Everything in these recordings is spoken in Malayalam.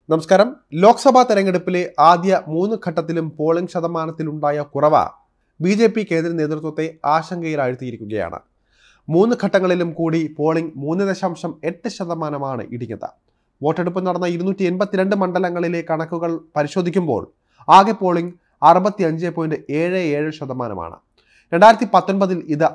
നമസ്കാരം. ലോക്സഭാ തെരഞ്ഞെടുപ്പിലെ ആദ്യ 3 ഘട്ടത്തിലും പോളിംഗ് ശതമാനത്തിലുണ്ടായ കുറവ് ബി.ജെ.പി കേന്ദ്ര നേതൃത്വത്തെ ആശങ്കയിലാഴ്ത്തിയിരിക്കുകയാണ്. 3 ഘട്ടങ്ങളിലും കൂടി പോളിംഗ് 3.8% ഇടിഞ്ഞത്. വോട്ടെടുപ്പ് നടന്ന 282 മണ്ഡലങ്ങളിലെ കണക്കുകൾ പരിശോധിക്കുമ്പോൾ ആകെ പോളിംഗ് 65.77%. 2019 ഇത്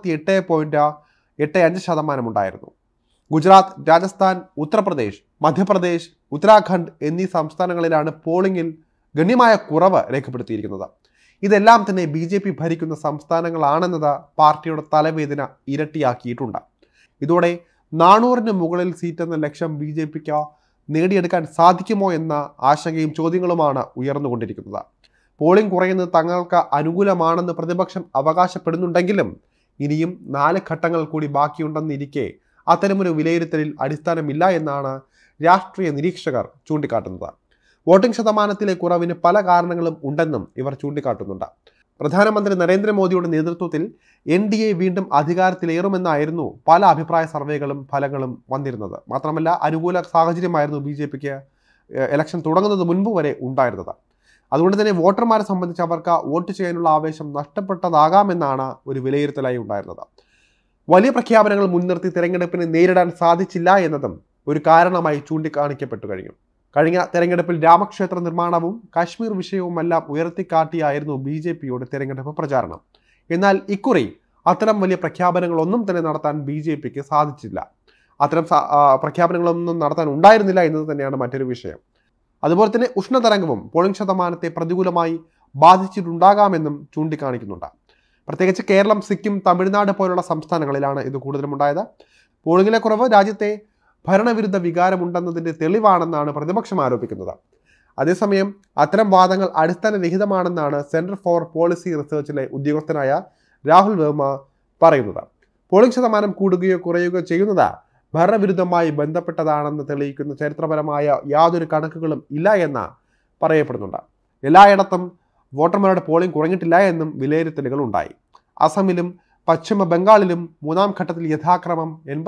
68.85% ഉണ്ടായിരുന്നു. ഗുജറാത്ത്, രാജസ്ഥാൻ, ഉത്തർപ്രദേശ്, മധ്യപ്രദേശ്, ഉത്തരാഖണ്ഡ് എന്നീ സംസ്ഥാനങ്ങളിലാണ് പോളിംഗിൽ ഗണ്യമായ കുറവ് രേഖപ്പെടുത്തിയിരിക്കുന്നത്. ഇതെല്ലാം തന്നെ ബി.ജെ.പി ഭരിക്കുന്ന സംസ്ഥാനങ്ങളാണെന്നത് പാർട്ടിയുടെ തലവേദന ഇരട്ടിയാക്കിയിട്ടുണ്ട്. ഇതോടെ 400-ന് മുകളിൽ സീറ്റെന്ന ലക്ഷ്യം ബി.ജെ.പിക്ക് നേടിയെടുക്കാൻ സാധിക്കുമോ എന്ന ആശങ്കയും ചോദ്യങ്ങളുമാണ് ഉയർന്നുകൊണ്ടിരിക്കുന്നത്. പോളിംഗ് കുറയുന്നത് തങ്ങൾക്ക് അനുകൂലമാണെന്ന് പ്രതിപക്ഷം അവകാശപ്പെടുന്നുണ്ടെങ്കിലും ഇനിയും 4 ഘട്ടങ്ങൾ കൂടി ബാക്കിയുണ്ടെന്നിരിക്കെ അത്തരമൊരു വിലയിരുത്തലിൽ അടിസ്ഥാനമില്ല എന്നാണ് രാഷ്ട്രീയ നിരീക്ഷകർ ചൂണ്ടിക്കാട്ടുന്നത്. വോട്ടിംഗ് ശതമാനത്തിലെ കുറവിന് പല കാരണങ്ങളും ഉണ്ടെന്നും ഇവർ ചൂണ്ടിക്കാട്ടുന്നുണ്ട്. പ്രധാനമന്ത്രി നരേന്ദ്രമോദിയുടെ നേതൃത്വത്തിൽ NDA വീണ്ടും അധികാരത്തിലേറുമെന്നായിരുന്നു പല അഭിപ്രായ സർവേകളും ഫലങ്ങളും വന്നിരുന്നത്. മാത്രമല്ല, അനുകൂല സാഹചര്യമായിരുന്നു ബി.ജെ.പിക്ക് ഇലക്ഷൻ തുടങ്ങുന്നത് മുൻപ് വരെ ഉണ്ടായിരുന്നത്. അതുകൊണ്ട് തന്നെ വോട്ടർമാരെ സംബന്ധിച്ച് അവർക്ക് വോട്ട് ചെയ്യാനുള്ള ആവേശം നഷ്ടപ്പെട്ടതാകാമെന്നാണ് ഒരു വിലയിരുത്തലായി ഉണ്ടായിരുന്നത്. വലിയ പ്രഖ്യാപനങ്ങൾ മുൻനിർത്തി തെരഞ്ഞെടുപ്പിനെ നേരിടാൻ സാധിച്ചില്ല എന്നതും ഒരു കാരണമായി ചൂണ്ടിക്കാണിക്കപ്പെട്ടു കഴിഞ്ഞു. കഴിഞ്ഞ തെരഞ്ഞെടുപ്പിൽ രാമക്ഷേത്ര നിർമ്മാണവും കാശ്മീർ വിഷയവുമെല്ലാം ഉയർത്തിക്കാട്ടിയായിരുന്നു ബി.ജെ.പിയുടെ തെരഞ്ഞെടുപ്പ് പ്രചാരണം. എന്നാൽ ഇക്കുറി അത്തരം വലിയ പ്രഖ്യാപനങ്ങളൊന്നും തന്നെ നടത്താൻ ബി.ജെ.പിക്ക് സാധിച്ചില്ല. അത്തരം പ്രഖ്യാപനങ്ങളൊന്നും നടത്താൻ ഉണ്ടായിരുന്നില്ല എന്നത് തന്നെയാണ് മറ്റൊരു വിഷയം. അതുപോലെ തന്നെ ഉഷ്ണതരംഗവും പോളിംഗ് ശതമാനത്തെ പ്രതികൂലമായി ബാധിച്ചിട്ടുണ്ടാകാമെന്നും ചൂണ്ടിക്കാണിക്കുന്നുണ്ട്. പ്രത്യേകിച്ച് കേരളം, സിക്കിം, തമിഴ്നാട് പോലുള്ള സംസ്ഥാനങ്ങളിലാണ് ഇത് കൂടുതലും ഉണ്ടായത്. പോളിംഗിലെ കുറവ് രാജ്യത്തെ ഭരണവിരുദ്ധ വികാരമുണ്ടെന്നതിൻ്റെ തെളിവാണെന്നാണ് പ്രതിപക്ഷം ആരോപിക്കുന്നത്. അതേസമയം അത്തരം വാദങ്ങൾ അടിസ്ഥാനരഹിതമാണെന്നാണ് സെന്റർ ഫോർ പോളിസി റിസർച്ചിലെ ഉദ്യോഗസ്ഥനായ രാഹുൽ വർമ്മ പറയുന്നത്. പോളിംഗ് ശതമാനം കൂടുകയോ കുറയുകയോ ചെയ്യുന്നത് ഭരണവിരുദ്ധമായി ബന്ധപ്പെട്ടതാണെന്ന് തെളിയിക്കുന്ന ചരിത്രപരമായ യാതൊരു കണക്കുകളും ഇല്ല എന്ന് പറയപ്പെടുന്നുണ്ട്. എല്ലായിടത്തും വോട്ടർമാരുടെ പോളിംഗ് കുറഞ്ഞിട്ടില്ല എന്നും വിലയിരുത്തലുകൾ ഉണ്ടായി. അസമിലും പശ്ചിമ ബംഗാളിലും 3ാം ഘട്ടത്തിൽ യഥാക്രമം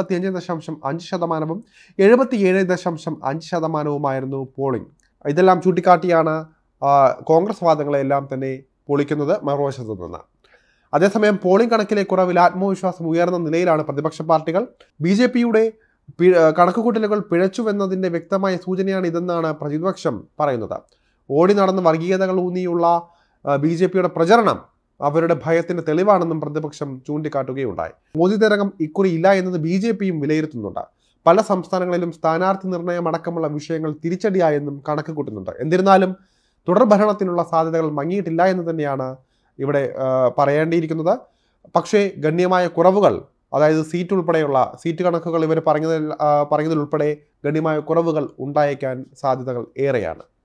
85.5%, 77.5% പോളിംഗ്. ഇതെല്ലാം ചൂണ്ടിക്കാട്ടിയാണ് കോൺഗ്രസ് വാദങ്ങളെല്ലാം തന്നെ പൊളിക്കുന്നത് മറുവശത്തു നിന്ന്. അതേസമയം പോളിംഗ് കണക്കിലെ കുറവിൽ ആത്മവിശ്വാസം ഉയർന്ന നിലയിലാണ് പ്രതിപക്ഷ പാർട്ടികൾ. ബി.ജെ.പിയുടെ കണക്കുകൂട്ടലുകൾ പിഴച്ചുവെന്നതിൻ്റെ വ്യക്തമായ സൂചനയാണ് ഇതെന്നാണ് പ്രതിപക്ഷം പറയുന്നത്. ഓടി നടന്ന് വർഗീയതകൾ ഊന്നിയുള്ള ബി.ജെ.പിയുടെ പ്രചരണം അവരുടെ ഭയത്തിൻ്റെ തെളിവാണെന്നും പ്രതിപക്ഷം ചൂണ്ടിക്കാട്ടുകയുണ്ടായി. മോദി തരംഗം ഇക്കുറി ഇല്ല എന്നത് ബി.ജെ.പിയും വിലയിരുത്തുന്നുണ്ട്. പല സംസ്ഥാനങ്ങളിലും സ്ഥാനാർത്ഥി നിർണയം അടക്കമുള്ള വിഷയങ്ങൾ തിരിച്ചടിയായെന്നും കണക്ക് കൂട്ടുന്നുണ്ട്. എന്നിരുന്നാലും തുടർഭരണത്തിനുള്ള സാധ്യതകൾ മങ്ങിയിട്ടില്ല എന്ന് തന്നെയാണ് ഇവിടെ പറയേണ്ടിയിരിക്കുന്നത്. പക്ഷേ ഗണ്യമായ കുറവുകൾ, അതായത് സീറ്റ് കണക്കുകൾ ഇവർ പറഞ്ഞതിലുൾപ്പെടെ ഗണ്യമായ കുറവുകൾ ഉണ്ടായേക്കാൻ സാധ്യതകൾ ഏറെയാണ്.